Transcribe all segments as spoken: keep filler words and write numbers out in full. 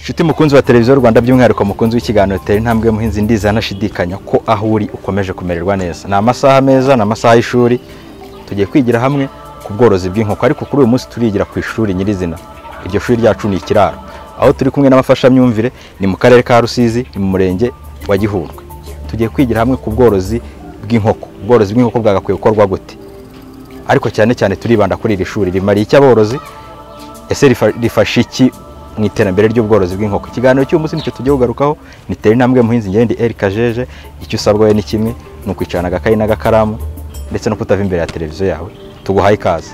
Shuti mukunzi wa televiziyo Rwanda by'umwihariko mukunzi w'ikiganiro Tera Intambwe Muhinzi, ndiza nashidikanya ko aho uri ukomeje kumererwa neza. Na amasaha meza na amasaha y'ishuri tugiye kwigira hamwe ku bworozi bw'inkoko, ariko kuri uyu munsi turigira ku ishuri nyirizina. Iryo shuri ryacu ni Ikiraro, aho turi kumwe n'abafashamyumvire, ni mu karere ka Rusizi, ni mu murenge wa Gihundwe. Tugiye kwigira hamwe ku bworozi bw'inkoko. Ubworozi bw'inkoko bwagakwiye gukorwa gute, ariko cyane cyane turibanda kuri iri shuri rimariye icy'aborozi. Ese rifasha iki mu iterambere ry'ubworozi bw'inkoko? Ikiganiro cy'uyu munsi nicyo tugiye kugarukaho. Ni Tera Intambwe Muhinzi, ngende Eric Kajeje. Icyo usabwa we ni kimwe, ni ukwicarana agakayi n'agakaramu ndetse no kutava imbere ya televiziyo yawe. Tuguhaye ikaze.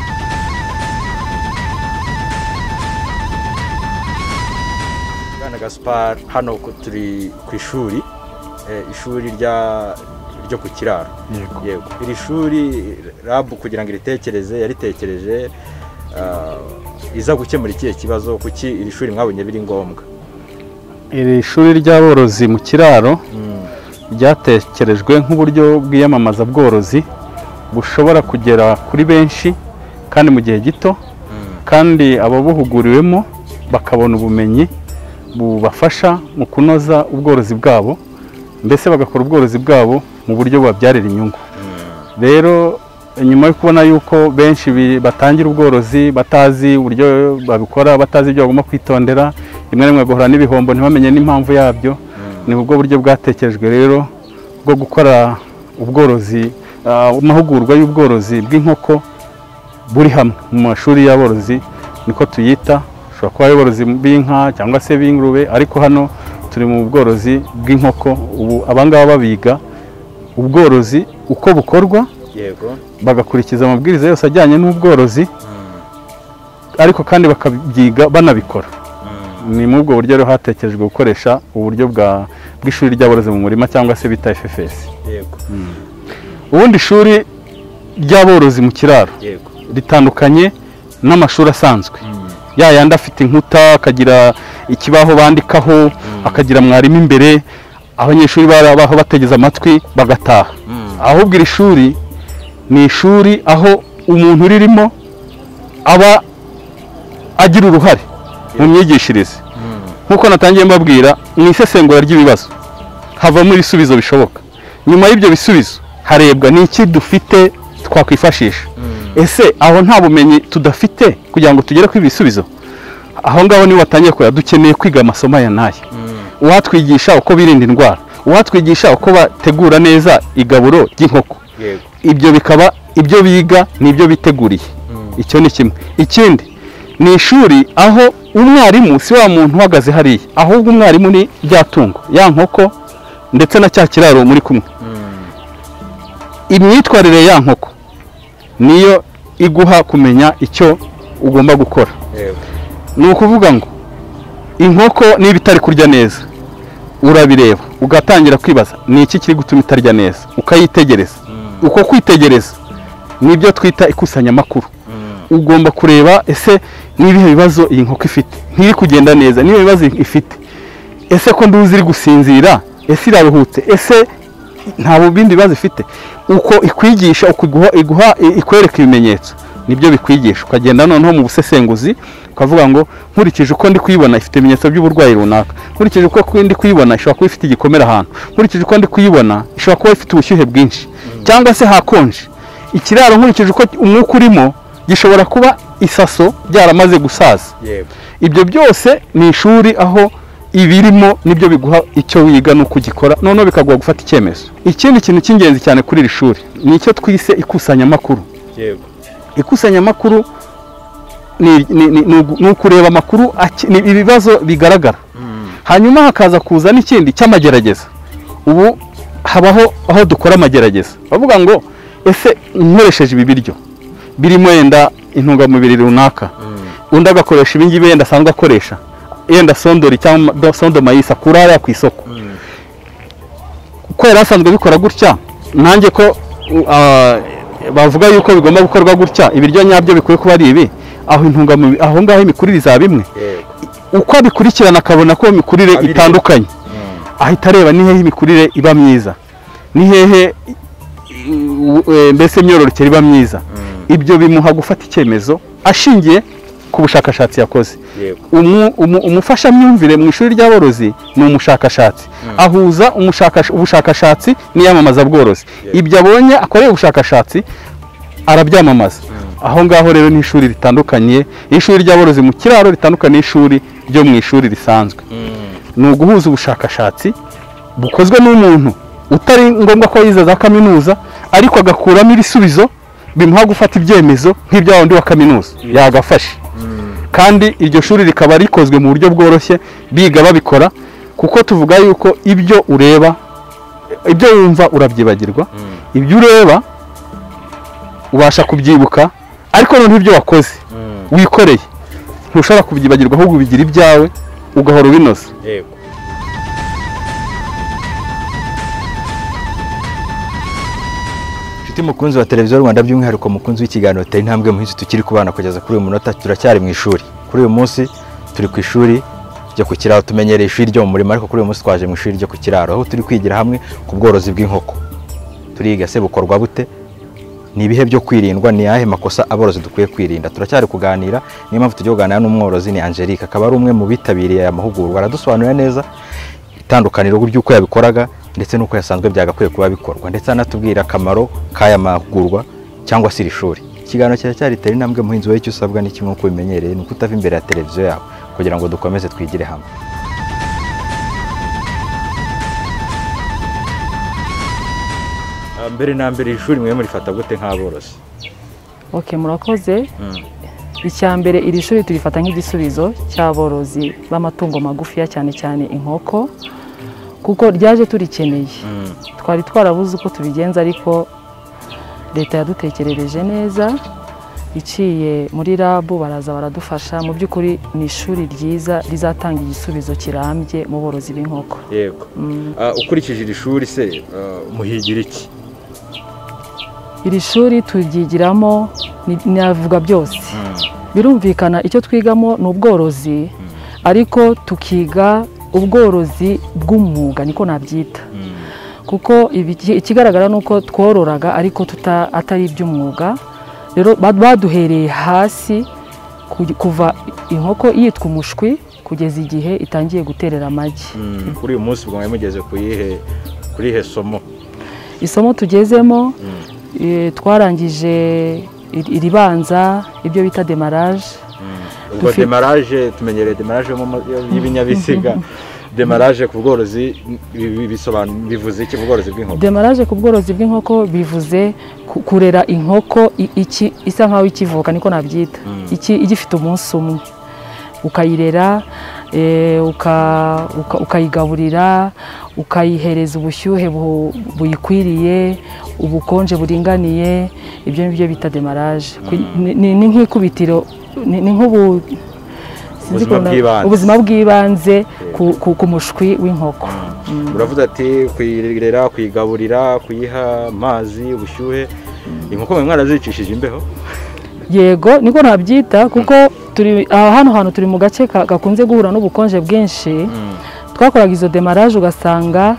Bwana Gaspard, hano turi ku ishuri, ishuri rya ryo ku Kiraro. Yego, iri shuri Rab kugira ngo iritekereze yaritekereje iza gukemura ikihe kibazo, kuki iri shuri mwabonye biri ngombwa? Iri shuri ry'aborozi mu Kiraro ryatekerejwe nk'uburyo bw'iyamamaza bworozi bushobora kugera kuri benshi kandi mu gihe gito, kandi ababuhuguriwemo bakabona ubumenyi bubafasha mu kunoza ubworozi bwabo, mbese bagakora ubworozi bwabo mu buryo bubabyarira inyungu. Rero nyuma yo kubona yuko benshi batangira ubworozi batazi uburyo babikora, batazi ibyo bagomba kwitondera, rimwe rimwe guhura n'ibihombo ntibamenye n'impamvu yabyo, ni ubwo buryo bwatekerejwe rero bwo gukora ubworozi, amahugurwa y'ubworozi bw'inkoko buri hamwe mu mashuri y'aborozi, niko tuyita. Ushobora kuba aborozi b'inka cyangwa se b'ingurube, ariko hano turi mu bworozi bw'inkoko. Ubu abangaba babiga ubworozi uko bukorwa, yego, bagakurikiza amabwiriza yose ajyanye n'ubworozi, ariko kandi bakabyiga banabikora. Ni mu bwo buryo rero hatekerejwe gukoresha uburyo bwa bw'ishuri ry'aborozi mu murima cyangwa se bita F F S. Yego. Ubundi ishuri ry'aborozi mu Kiraro, yego, ritandukanye n'amashuri asanzwe. Ya yandi afite inkuta, akagira ikibaho bandikaho, akagira mwarimu imbere, abanyeshuri barabaho bategeza amatwi bagataha. Ahubwo iri shuri ni ishuri aho umuntu uririmo aba agira uruhare mu myigishirize. Nkuko natangiye mbabwira, mu isesengura ry'ibibazo havamo ibisubizo bishoboka. Nyuma y'ibyo bisubizo harebwa n'iki dufite twakwifashisha. Ese aho nta bumenyi tudafite kugira ngo tugere ku ibisubizo, aho ngaho ni watangiye ko dukeneye kwiga amasomo ya naye. Uwatwigisha uko birinda indwara, uwatwigisha uko bategura neza igaburo ry'inkoko. Ibyo bikaba ibyo biga nibyo biteguriye. Icyo ni kimwe. Ikindi ni ishuri aho umwarimu si wa muntu uhagaze hariya, ahubwo umwarimu ni byatungo, ya nkoko ndetse na cya kiraro muri kumwe. Imyitwarire ya nkoko niyo iguha kumenya icyo ugomba gukora. Ni ukuvuga ngo inkoko niba itari kurya neza, urabireba ugatangira kwibaza ni iki kiri gutuma itarya neza, ukayitegereza. Uko kwitegereza nibyo twita ikusanyamakuru. Ugomba kureba ese nibihe bibazo iyi nkoko ifite, ntiri kugenda neza, nibihe bibazo ifite, ese ko nduzi iri gusinzira, ese iraruhutse, ese nta bindi bibazo ifite. Uko ikwigisha, uko iguha ikwereka ibimenyetso, nibyo bikwigisha. Ukagenda noneho mu busesenguzi ukavuga ngo nkurikije uko ndi kuyibona ifite ibimenyetso by'uburwayi runaka, nkurikije uko ndi kuyibona ishobora kuba ifite igikomere ahantu, nkurikije uko ndi kuyibona ishobora kuba ifite ubushyuhe bwinshi cyangwa se hakonje. Ikiraro nkurikije uko umwuka urimo gishobora kuba isaso byaramaze gusaza. Ibyo byose ni ishuri aho ibirimo nibyo biguha icyo wiga no kugikora, noneho bikaguha gufata icyemezo. Ikindi kintu cy'ingenzi cyane kuri iri shuri ni icyo twise ikusanyamakuru. Yego. Ikusanyamakuru ni ni ukureba amakuru, ibibazo bigaragara, hanyuma hakaza kuza n'ikindi cy'amagerageza. Ubu habaho aho dukora amagerageza, bavuga ngo ese nkoresheje ibi biryo birimo yenda intungamubiri runaka, undi agakoresha ibi ngibi yenda asanzwe akoresha, yenda sondori cyangwa sondo mayisa kurara ku isoko, ko yari asanzwe bikora gutya, nanjye ko bavuga yuko bigomba gukorwa gutya, ibiryo nyabyo bikwiye kuba ari ibi, aho intungamubiri aho ngaho imikurire za bimwe. Uko bikurikirana akabona ko imikurire itandukanye, ahita areba ni hehe imikurire iba myiza, ni hehe mbese imyororokere iba myiza. Ibyo bimuha gufata icyemezo ashingiye ku bushakashatsi yakoze. Umufashamyumvire mu ishuri ry'aborozi ni umushakashatsi, ahuza ubushakashatsi n'iyamamazabworozi. Ibyo abonye akoreye ubushakashatsi arabyamamaza. Aho ngaho rero ni ishuri ritandukanye, ishuri ry'aborozi mu kiraro ritandukanye n'ishuri ryo mu ishuri risanzwe. Ni uguhuza ubushakashatsi bukozwe n'umuntu utari ngombwa ko yize za kaminuza, ariko agakuramo ibisubizo bimuha gufata ibyemezo nk'ibya wundi wa kaminuza yagafashe. Kandi iryo shuri rikaba rikozwe mu buryo bworoshye, biga babikora, kuko tuvuga yuko ibyo ureba, ibyo wumva urabyibagirwa, ibyo ureba ubasha kubyibuka, ariko noneho ibyo wakoze wikoreye ntushobora kubyibagirwa, ahubwo ubigira ibyawe ugahora ubinoza. Mukunzi wa televiziyo Rwanda, by'umwihariko mukunzi w'ikiganiro Tera Intambwe Muhinzi, tukiri kubana kugeza kuri uyu munota, turacyari mu ishuri. Kuri uyu munsi turi ku ishuri ryo ku kiraro, tumenyereye ishuri ryo mu murima, ariko kuri uyu munsi twaje mu ishuri ryo ku kiraro, aho turi kwigira hamwe ku bworozi bw'inkoko. Turiga se bukorwa bute, ni ibihe byo kwirindwa, ni ayahe makosa aborozi dukwiye kwirinda. Turacyari kuganira, niyo mpamvu tugiye kuganira n'umworozi, ni Angelique, akaba ari umwe mu bitabiriye aya mahugurwa. Aradusobanurira neza itandukaniro ry'uko yabikoraga ndetse n'uko yasanzwe byagakwiye kuba bikorwa, ndetse anatubwira akamaro k'aya mahugurwa cyangwa se iri shuri. Ikiganiro cyacyari Tera Intambwe Muhinzi, wowe icyo usabwa ni kimwe uko bimenyereye, ni ukutava imbere ya televiziyo yawe kugira ngo dukomeze twigire hamwe. Mbere na mbere ishuri mwe murifata gute nk'aborozi? Okay, murakoze. Icya mbere, iri shuri turifata nk'igisubizo cy'aborozi b'amatungo magufiya, cyane cyane inkoko, kuko ryaje turikeneye. Twari twarabuze uko tubigenza, ariko leta yadutekerereje neza, iciye muri labu baraza baradufasha. Mu by'ukuri ni ishuri ryiza rizatanga igisubizo kirambye mu borozi b'inkoko. Yego. Ukurikije iri shuri se muhigira iki? Iri shuri turyigiramo navuga byose. Birumvikana icyo twigamo ni ubworozi, ariko tukiga ubworozi bw'umwuga, niko nabyita. Kuko ikigaragara nuko twororaga ariko atari iby'umwuga. Rero baduhereye hasi kuva inkoko yitwa umushwi kugeza igihe itangiye guterera amagi. Kuri uyu munsi bwo mugeze kuyihe kuri he somo? Isomo tugezemo twarangije iribanza, ibyo bita demarage. Ubwo demarage tumenyereye demarage y'ibinyabiziga. Demarage ku bworozi bivuze iki ku bworozi bw'inkoko? Demarage ku bworozi bw'inkoko bivuze kurera inkoko iki isa nkaho ikivuka, niko nabyita. Iki igifite umunsi umwe ukayirera, ukayigaburira, ukayihereza ubushyuhe buyikwiriye, ubukonje buringaniye. Ibyo nibyo bita demarage. Ni nk'ikubitiro, ni nk'ubu ubuzima bw'ibanze ku mushwi w'inkoko. Uravuga ati kuyirera, kuyigaburira, kuyiha amazi, ubushyuhe. Inkoko mwe mwarazicishije imbeho? Yego, niko nabyita, kuko turi hano hano turi mu gace gakunze guhura n'ubukonje bwinshi. Twakoraga izo demarage, ugasanga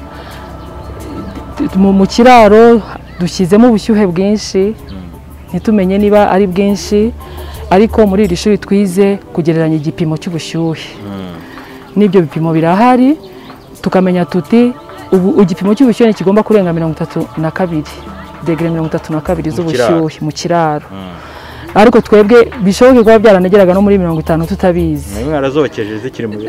mu kiraro dushyizemo ubushyuhe bwinshi, ntitumenye niba ari bwinshi, ariko muri iri shuri twize kugereranya igipimo cy'ubushyuhe. N'ibyo bipimo birahari, tukamenya tuti ubu igipimo cy'ubushyuhe kigomba kurenga mirongo itatu na kabiri degere mirongo itatu na kabiri z'ubushyuhe mu kiraro. Ariko twebwe bishoboke kuba byaranageraga no muri mirongo itanu tutabizi. Mwe mwarazokeje zikiri mu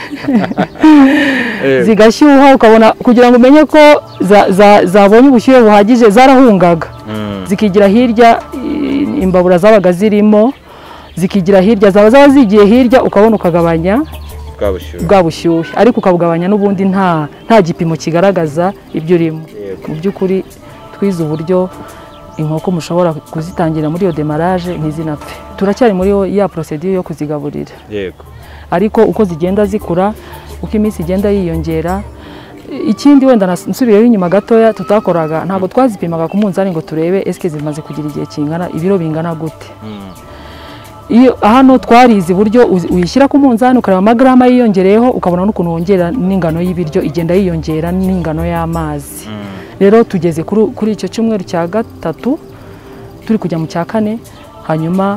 zigashyuha, ukabona kugira ngo umenye ko zabonye ubushyuhe buhagije zarahungaga, zikigira hirya, imbabura zabaga zirimo zikigira hirya, zaba zaba zigiye hirya, ukabona ukagabanya bwa bushyuhe, ariko ukabugabanya n'ubundi nta nta gipimo kigaragaza ibyo urimo. Mu by'ukuri twize uburyo inkoko mushobora kuzitangira muri iyo demarage ntizinapfe. Turacyari muri ya procedure yo kuzigaburira. Yego. Ariko uko zigenda zikura, uko iminsi igenda yiyongera. Ikindi wenda nsubiyeho inyuma gatoya tutakoraga, ntabwo twazipimaga ku munzani ngo turebe eske zimaze kugira igihe kingana, ibiro bingana gute. Iyo hano twarize buryo uyishyira ku munzani ukareba amagrama yiyongereyeho, ukabona n'ukuntu wongera n'ingano y'ibiryo igenda yiyongera n'ingano y'amazi. Rero tugeze kuri icyo cyumweru cya gatatu turi kujya mu cya kane, hanyuma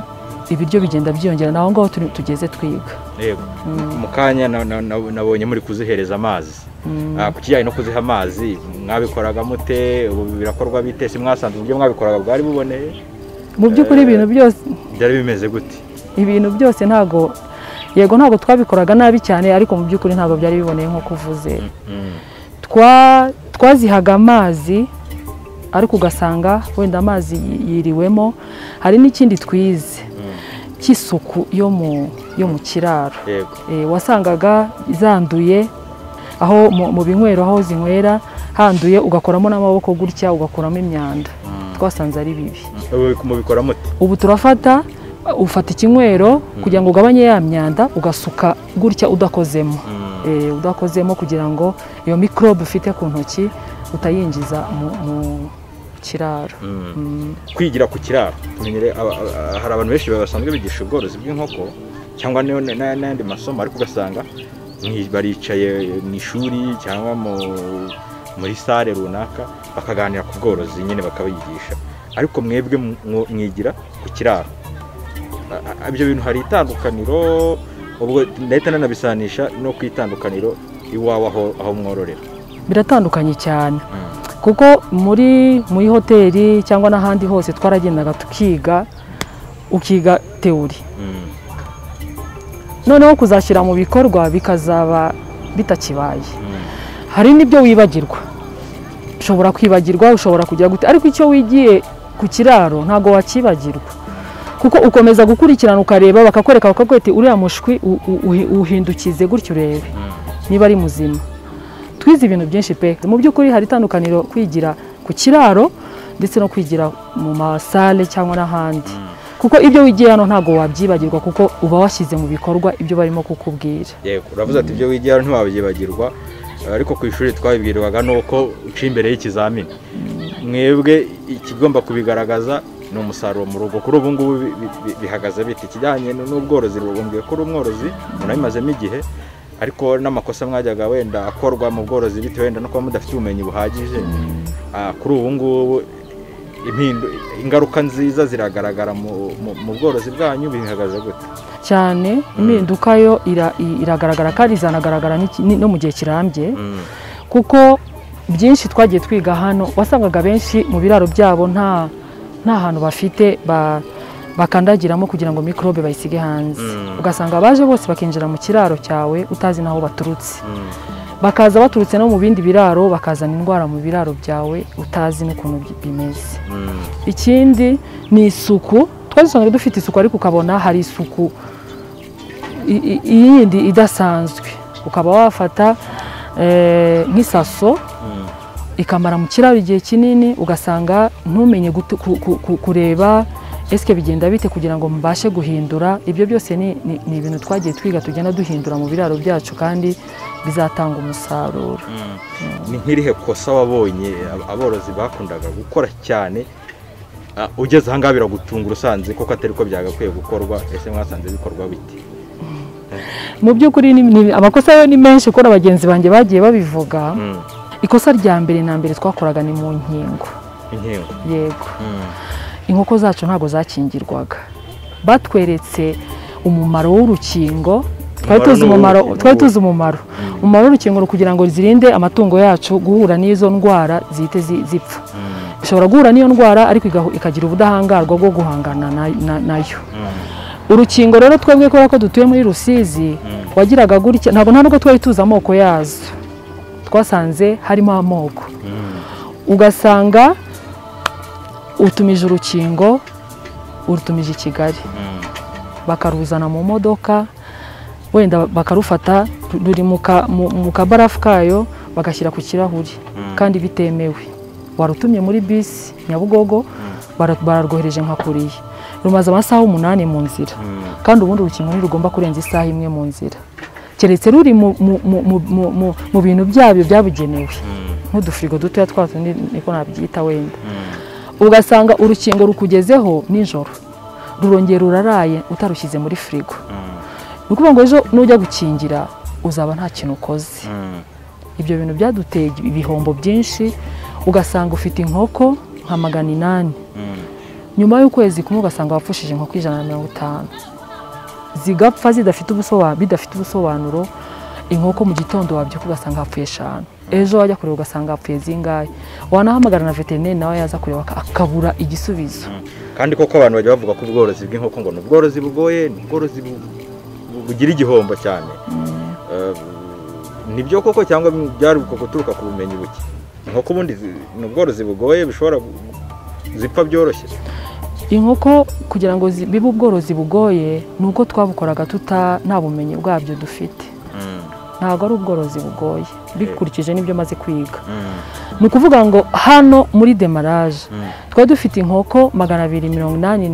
ibiryo bigenda byiyongera naho ngaho tugeze twiga. Yego mu kanya nabonye muri kuzihereza amazi. Ku kijyanye no kuziha amazi mwabikoraga mute? Ubu birakorwa bite? Si mwasanze uburyo mwabikoraga bwari buboneye? Mu by'ukuri ibintu byose byari bimeze gute? Ibintu byose ntago yego ntago twabikoraga nabi cyane, ariko mu by'ukuri ntago byari biboneye nko kuvuze. Twa twazihaga amazi ariko ugasanga wenda amazi yiriwemo. Hari n'ikindi twize cy'isuku yo mu yo mu kiraro. Eh wasangaga zanduye aho mu binywero aho zinywera handuye, ugakoramo n'amaboko gutya ugakuramo imyanda. Twasanze ari bibi. Ubu mubikora mute? Ubu turafata ufata ikinywero kugira ngo ugabanye ya myanda ugasuka gutya udakozemo. Eh udakozemo kugira ngo iyo microbe ufite ku ntoki utayinjiza mu kiraro. Kwigira ku kiraro tumenyere hari abantu benshi basanzwe bigisha ubworozi bw'inkoko cyangwa n'andi masomo, ariko ugasanga baricaye mu ishuri cyangwa muri sale runaka bakaganira ku bworozi nyine bakabigisha, ariko mwebwe mwigira ku kiraro. Ibyo bintu hari itandukaniro? Ubwo ndahita nanabisanisha no kwitandukaniro iwawe aho mwororera. Biratandukanye cyane kuko muri muri hoteli cyangwa n'ahandi hose twaragendaga tukiga, ukiga teori, noneho kuzashyira mu bikorwa bikazaba bitakibaye. Hari n'ibyo wibagirwa, ushobora kwibagirwa, ushobora kujya gute, ariko icyo wigiye ku kiraro ntago wakibagirwa kuko ukomeza gukurikirana ukareba, bakakwereka bakakwete uriya mushwi uhindukize gutyo urebe niba ari muzima. Twize ibintu byinshi pe. Mu by'ukuri hari itandukaniro kwigira ku kiraro ndetse no kwigira mu masale cyangwa n'ahandi, kuko ibyo wigiye hano ntago wabyibagirwa kuko uba washyize mu bikorwa ibyo barimo kukubwira. Yego uravuze ati ibyo wigiye hano ntiwabyibagirwa, ariko ku ishuri twabibwirwaga nuko uca imbere y'ikizamini. Mwebwe ikigomba kubigaragaza ni umusaruro mu rugo. Kuri ubu ngubu bihagaze bite kijyanye n'ubworozi? Rubumbiye kuri umworozi unabimazemo igihe, ariko n'amakosa mwajyaga wenda akorwa mu bworozi bite wenda no kuba mudafite ubumenyi buhagije, kuri ubu ngubu ingaruka nziza ziragaragara mu bworozi bwanyu, bihagaze gute? Cyane impinduka yo iragaragara kandi izanagaragara no mu gihe kirambye, kuko byinshi twagiye twiga hano wasangaga benshi mu biraro byabo nta nta hantu bafite bakandagiramo kugira ngo microbe bayisige hanze. Ugasanga abaje bose bakinjira mu kiraro cyawe utazi naho baturutse, bakaza baturutse no mu bindi biraro bakazana indwara mu biraro byawe utazi n'ukuntu bimeze. Ikindi ni isuku. Twasanzwe dufite isuku ariko ukabona hari isuku iyindi idasanzwe, ukaba wafata nk'isaso ikamara mu kiraro igihe kinini, ugasanga ntumenye kureba eske bigenda bite kugira ngo mbashe guhindura. Ibyo byose ni ibintu twagiye twiga tugenda duhindura mu biraro byacu kandi bizatanga umusaruro. Ni nk'irihe kosa wabonye aborozi bakundaga gukora cyane ugeze aha ngaha biragutungura usanze koko atari ko byagakwiye gukorwa? Ese mwasanze bikorwa bite? Mu by'ukuri amakosa yo ni menshi kuko abagenzi banjye bagiye babivuga. Ikosa rya mbere na mbere twakoraga ni mu nkingo. Inkingo? Yego. Inkoko zacu ntago zakingirwaga. Batweretse umumaro w'urukingo, twari tuzi umumaro twari tuzi umumaro umumaro w'urukingo kugira ngo zirinde amatungo yacu guhura n'izo ndwara zihite zipfa. Bishobora guhura n'iyo ndwara ariko ikagira ubudahangarwa bwo guhangana nayo. Urukingo rero twebwe kubera ko dutuye muri Rusizi wagiraga gutya, ntabwo nta nubwo twari tuzi amoko yazo. Twasanze harimo amoko, ugasanga utumije urukingo urutumije i Kigali, bakaruzana mu modoka wenda bakarufata ruri mu kabarafu kayo bagashyira ku kirahuri kandi bitemewe. Warutumye muri bisi Nyabugogo bararwohereje nka kuriye, rumaze amasaha umunani mu nzira kandi ubundi urukingo ntirugomba kurenza isaha imwe mu nzira, keretse ruri mu bintu byabyo byabugenewe nk'udufirigo dutoya twatundi niko nabyita wenda. Ugasanga urukingo rukugezeho nijoro rurongera uraraye utarushyize muri firigo. Nukuvuga ngo ejo nujya gukingira uzaba nta kintu ukoze. Ibyo bintu byaduteye ibihombo byinshi, ugasanga ufite inkoko nka magana inani nyuma y'ukwezi kumwe ugasanga wapfushije inkoko ijana na mirongo itanu zigapfa zidafite ubusobanuro bidafite ubusobanuro. Inkoko mu gitondo wabyuka ugasanga hapfuye eshanu, ejo wajya kureba ugasanga hapfuye zingahe, wanahamagara na veterineri nawe yaza kureba akabura igisubizo. Kandi koko abantu bajya bavuga ko ubworozi bw'inkoko ngo ni ubworozi bugoye, ni ubworozi bugira igihombo cyane. Nibyo koko cyangwa byari guturuka ku bumenyi buke? Inkoko ubundi ni ubworozi bugoye bishobora zipfa byoroshye? Inkoko kugira ngo bibe ubworozi bugoye nuko twabukoraga tuta nta bumenyi bwabyo dufite. Ntabwo ari ubworozi bugoye bikurikije n'ibyo maze kwiga. Ni ukuvuga ngo hano muri demarage twari dufite inkoko magana abiri mirongo inani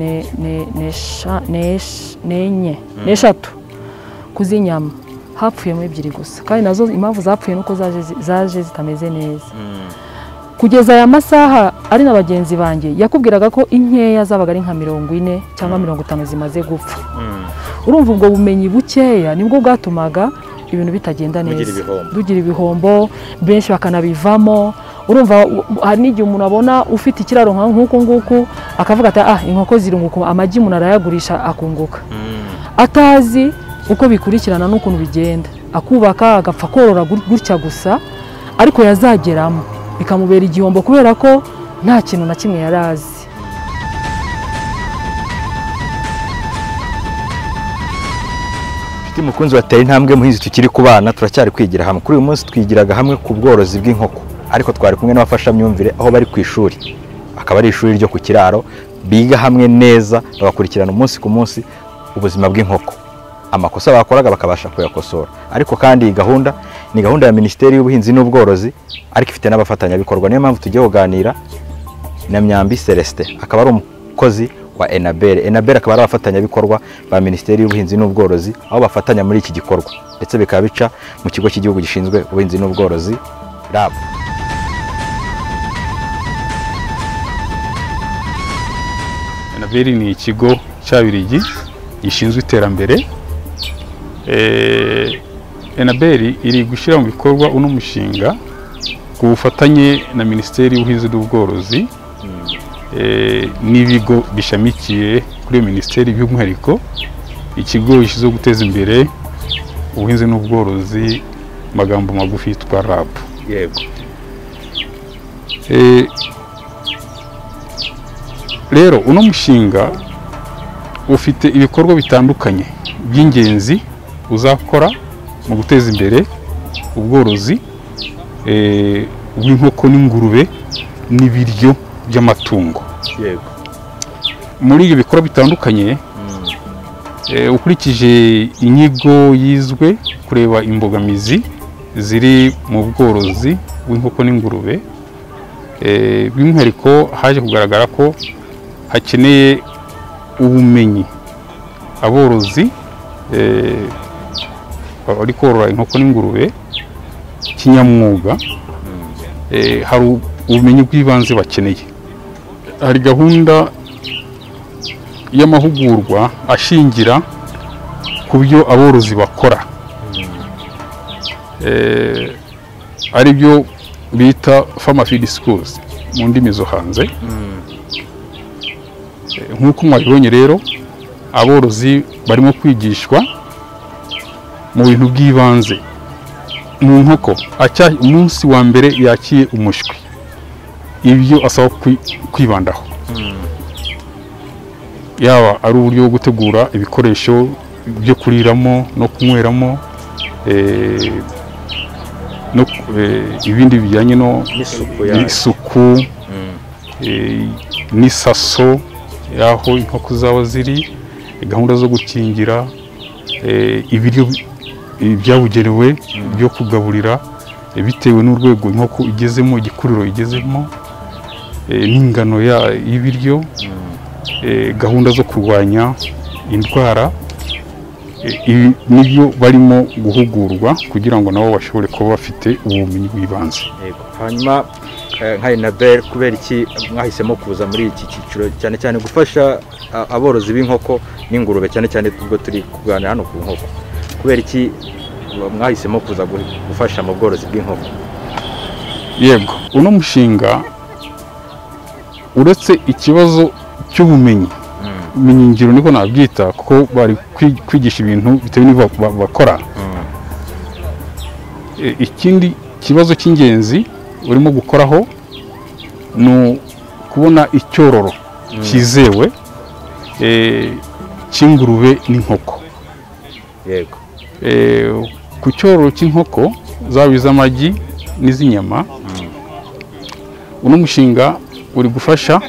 n'enye n'eshatu kuzinyama, hapfuyemo ebyiri gusa, kandi nazo impamvu zapfuye nuko zaje zitameze neza. Kugeza aya masaha ari na bagenzi banjye yakubwiraga ko inkeya zabaga ari nka mirongo ine cyangwa mirongo itanu zimaze gupfa. Urumva ubwo bumenyi bukeya nibwo bwatumaga ibintu bitagenda neza, dugira ibihombo benshi bakanabivamo. Urumva hari n'igihe umuntu abona ufite ikiraro nk'uko nguko akavuga ati ah inkoko zirunguka, amagi umuntu arayagurisha akunguka, atazi uko bikurikirana n'ukuntu bigenda, akubaka agapfa korora gutya gusa, ariko yazageramo bikamubera igihombo kubera ko nta kintu na kimwe yarazi. Mukunzi watera intambwe muhinzi tukiri ku bana turacyari kwigira hamwe. Kuri uyu munsi twigiraga hamwe ku bworozi bw'inkoko, ariko twari kumwe n'abafasha myumvire aho bari ku ishuri, akaba ari ishuri ryo ku kiraro, biga hamwe neza bagakurikirana umunsi ku munsi ubuzima bw'inkoko, amakosa bakoraga bakabasha kuyakosora. Ariko kandi iyi gahunda ni gahunda ya Minisiteri y'Ubuhinzi n'Ubworozi, ariko ifite n'abafatanyabikorwa. Niyo mpamvu tugiye kuganira na Myambi Celestin, akaba ari umukozi wa Enabel. Enabel akaba ari abafatanyabikorwa ba Minisiteri y'Ubuhinzi n'Ubworozi, aho bafatanya muri iki gikorwa, ndetse bikaba bica mu kigo cy'igihugu gishinzwe ubuhinzi n'ubworozi R A B. Enabel ni ikigo cy'Ababiligi gishinzwe iterambere. Enabel iri gushyira mu bikorwa uno mushinga ku bufatanye na Minisiteri y'Ubuhinzi n'Ubworozi n'ibigo bishamikiye kuri Minisiteri, by'umwihariko ikigo gishinzwe guteza imbere ubuhinzi n'ubworozi, magambo magufi yitwa R A B. Yego. Rero uno mushinga ufite ibikorwa bitandukanye by'ingenzi uzakora mu guteza imbere ubworozi bw'inkoko n'ingurube n'ibiryo by'amatungo. Yego. Muri ibyo bikorwa bitandukanye ukurikije inyigo yizwe kureba imbogamizi ziri mu bworozi bw'inkoko n'ingurube, by'umwihariko haje kugaragara ko hakeneye ubumenyi aborozi bari korora inkoko n'ingurube kinyamwuga, hari ubumenyi bw'ibanze bakeneye. Hari gahunda y'amahugurwa ashingira ku byo aborozi bakora, ari byo bita farmer feed schools mu ndimi zo hanze. Nk'uko mwabibonye rero, aborozi barimo kwigishwa mu bintu by'ibanze mu nkoko. Umunsi wa mbere yakiye umushwi, ibyo asaba kwibandaho, yaba ari uburyo bwo gutegura ibikoresho byo kuriramo no kunyweramo, no ibindi bijyanye n'isuku n'isaso y'aho inkoko zaba ziri, gahunda zo gukingira, ibiryo byabugenewe byo kugaburira bitewe n'urwego inkoko igezemo, igikuriro igezemo, n'ingano y'ibiryo, gahunda zo kurwanya indwara. Ibi nibyo barimo guhugurwa kugira ngo nabo bashobore kuba bafite ubumenyi bw'ibanze. Hanyuma nka Enabel, kubera iki mwahisemo kuza muri iki cyiciro, cyane cyane gufasha aborozi b'inkoko n'ingurube, cyane cyane ubwo turi kuganira hano ku nkoko? Kubera iki mwahisemo kuza gufasha mu bworozi bw'inkoko? Yego, uno mushinga uretse ikibazo cy'ubumenyi ubumenyi ngiro niko nabyita kuko bari kwigisha ibintu bitewe n'ibyo bakora. Ikindi kibazo cy'ingenzi urimo gukoraho ni kubona icyororo cyizewe cy'ingurube n'inkoko. Yego. Ku cyororo cy'inkoko zaba iz'amagi n'iz'inyama, uno mushinga uri gufasha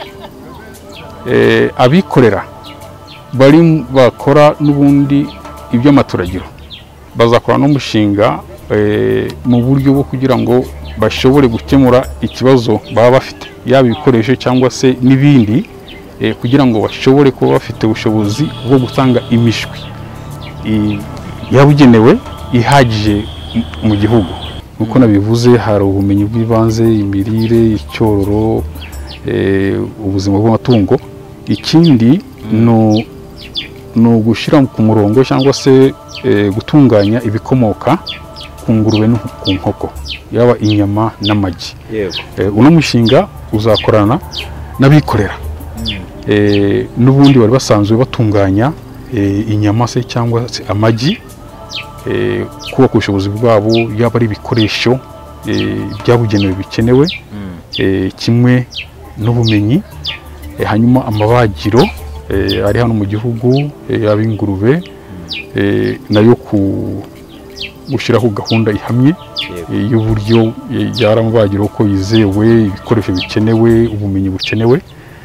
abikorera bari bakora n'ubundi iby'amaturagiro, bazakora n'umushinga mu buryo bwo kugira ngo bashobore gukemura ikibazo baba bafite, yaba ibikoresho cyangwa se n'ibindi, kugira ngo bashobore kuba bafite ubushobozi bwo gutanga imishwi yabugenewe ihagije mu gihugu. Uko nabivuze, hari ubumenyi bw'ibanze, imirire, icyororo, ubuzima bw'amatungo. Ikindi ni ugushyira ku murongo cyangwa se gutunganya ibikomoka ku ngurube no ku nkoko, yaba inyama n'amagi. Uno mushinga uzakorana n'abikorera n'ubundi bari basanzwe batunganya inyama se cyangwa se amagi, kubaka ubushobozi bwabo, yaba ari ibikoresho byabugenewe bikenewe, kimwe n'ubumenyi. Hanyuma amabagiro ari hano mu gihugu y'ab'ingurube nayo gushyiraho gahunda ihamye y'uburyo yari amabagiro ko yizewe, ibikoresho bikenewe, ubumenyi bukenewe.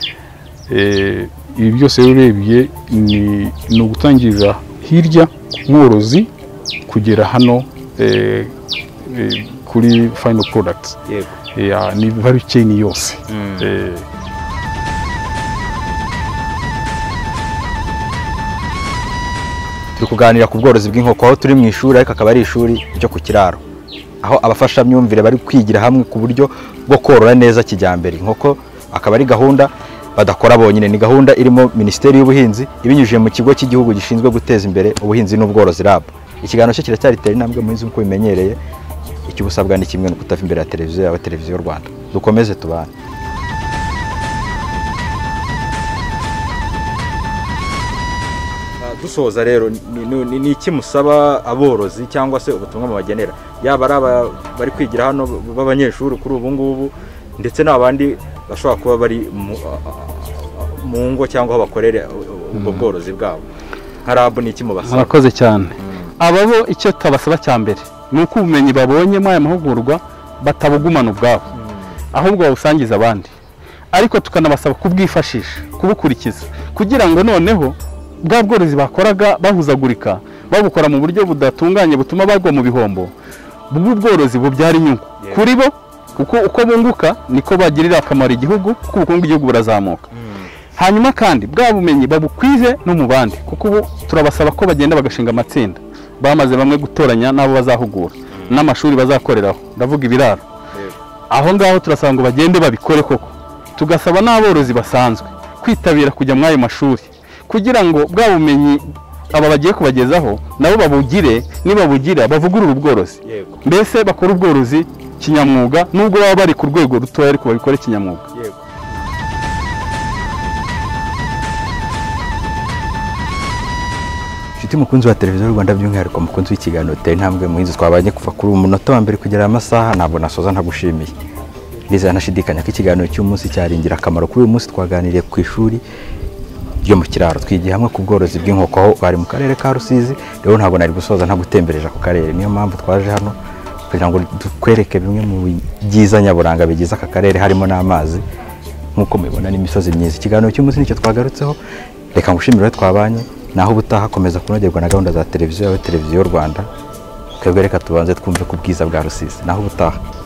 Ibi byose urebye ni ugutangirira hirya ku mworozi kugera hano kuri final products. Ni value chain yose. Turi kuganira ku bworozi bw'inkoko, aho turi mu ishuri, ariko akaba ari ishuri ryo ku kiraro, aho abafashamyumvire bari kwigira hamwe ku buryo bwo korora neza kijyambere. Inkoko akaba ari gahunda badakora bonyine, ni gahunda irimo Minisiteri y'Ubuhinzi ibinyujije mu kigo cy'igihugu gishinzwe guteza imbere ubuhinzi n'ubworozi R A B. Ikiganiro cyo kiracyari intambwe muhinzi nk'uko bimenyereye, icyo ubusabwa ni kimwe, no kutava imbere ya televiziyo yawe, televiziyo y'u Rwanda. Dukomeze tubane. Dusoza rero, ni iki musaba aborozi cyangwa se ubutumwa mubagenera, yaba ari bari kwigira hano b'abanyeshuri kuri ubu ngubu, ndetse n'abandi bashobora kuba bari mu ngo cyangwa aho bakorera ubwo bworozi bwabo, nka R A B ni iki mubasaba? Murakoze cyane. Aba bo icyo tabasaba cya mbere ni uko ubumenyi babonyemo aya mahugurwa batabugumana ubwabo, ahubwo bawusangiza abandi, ariko tukanabasaba kubwifashisha, kubukurikiza, kugira ngo noneho bwa bworozi bakoraga bahuzagurika babukora mu buryo budatunganye butuma bagwa mu bihombo, bw'u bworozi bubyara inyungu kuri bo, kuko uko bunguka niko bagirira akamaro igihugu, kuko ubukungu bw'igihugu burazamuka. Hanyuma kandi bwa bumenyi babukwize no mu bandi, kuko ubu turabasaba ko bagenda bagashinga amatsinda, bamaze bamwe gutoranya n'abo bazahugura n'amashuri bazakoreraho, ndavuga ibiraro. Aho ngaho turasaba ngo bagende babikore koko. Tugasaba n'aborozi basanzwe kwitabira kujya muri ayo mashuri, kugira ngo bwa bumenyi aba bagiye kubagezaho nabo babugire, nibabugira bavugurura ubworozi, mbese bakora ubworozi kinyamwuga, nubwo baba bari ku rwego rutoya ariko babikore kinyamwuga. Inshuti mukunzi wa televiziyo y'u Rwanda, by'umwihariko mukunzi w'ikiganiro Tera Intambwe Muhinzi, twabanye kuva kuri umunota wa mbere kugera amasaha, ntabwo nasoza ntagushimiye. Nizera nashidikanya ko ikiganiro cy'umunsi cyari ingirakamaro. Kuri uyu munsi twaganiriye ku ishuri ryo mu kiraro, twigiye hamwe ku bworozi bw'inkoko, aho bari mu karere ka Rusizi. Rero ntabwo nari gusoza ntagutembereje ako karere, niyo mpamvu twaje hano kugira ngo dukwereke bimwe mu byiza nyaburanga bigize aka karere, harimo n'amazi nk'uko mubibona n'imisozi myiza. Ikiganiro cy'umunsi nicyo twagarutseho, reka ngushimire twabanye, naho ubutaha komeza kunogerwa na gahunda za televiziyo yawe, televiziyo y'u Rwanda. Twebwe reka tubanze twumve ku bwiza bwa Rusizi, naho ubutaha.